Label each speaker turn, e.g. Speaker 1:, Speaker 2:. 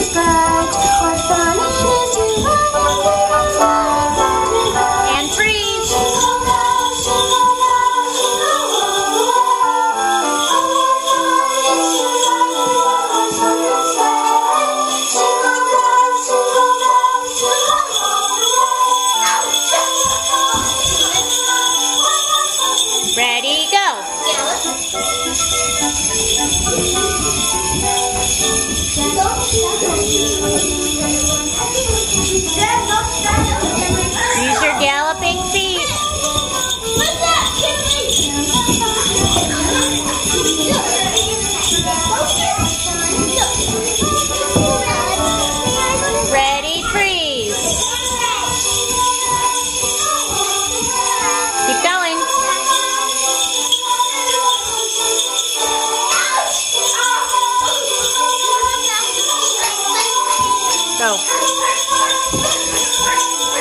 Speaker 1: is bright. What fun it is to ride in the fire.
Speaker 2: And freeze.
Speaker 1: Jingle bells, jingle bells, jingle
Speaker 2: Ready, go. Use your galloping feet. Ready, freeze. Keep going. Go.